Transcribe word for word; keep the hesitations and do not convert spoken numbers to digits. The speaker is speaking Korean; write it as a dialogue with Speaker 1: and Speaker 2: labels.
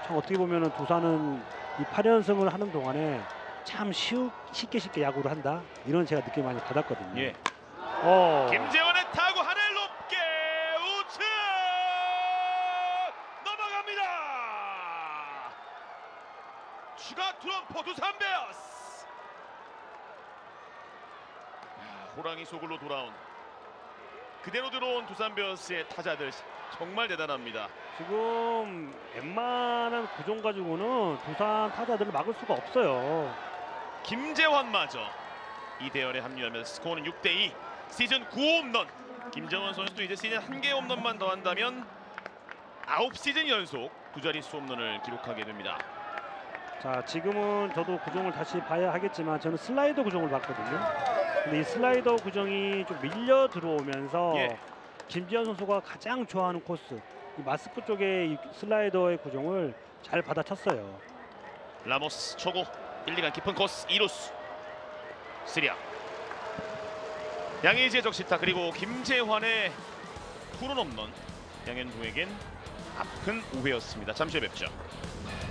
Speaker 1: 참 어떻게 보면은 두산은 이 팔 연승을 하는 동안에 참 쉬우, 쉽게 쉽게 야구를 한다 이런 제가 느낌 많이 받았거든요.
Speaker 2: 예.
Speaker 1: 어.
Speaker 2: 김재원의 타구 하늘 높게 우측 넘어갑니다. 추가 트럼프 두산 베어스. 호랑이 속으로 돌아온 그대로 들어온 두산 베어스의 타자들 정말 대단합니다.
Speaker 1: 지금 웬만한 구종 가지고는 두산 타자들을 막을 수가 없어요.
Speaker 2: 김재환마저 이대열에 합류하면서 스코어는 육 대 이. 시즌 구 홈런. 김재환 선수도 이제 시즌 한 개 홈런만 더한다면 아홉 시즌 연속 두 자릿수 홈런을 기록하게 됩니다.
Speaker 1: 자, 지금은 저도 구종을 다시 봐야 하겠지만 저는 슬라이더 구종을 봤거든요. 근데 이 슬라이더 구종이 좀 밀려 들어오면서
Speaker 2: 예.
Speaker 1: 김지현 선수가 가장 좋아하는 코스, 이 마스크 쪽에 이 슬라이더의 구종을 잘 받아쳤어요.
Speaker 2: 라모스 초구 일, 이 간 깊은 코스 이 루수 쓰리아. 양의지의 적시타 그리고 김재환의 푸른 홈런. 양현종에겐 아픈 우회였습니다. 잠시 후에 뵙죠.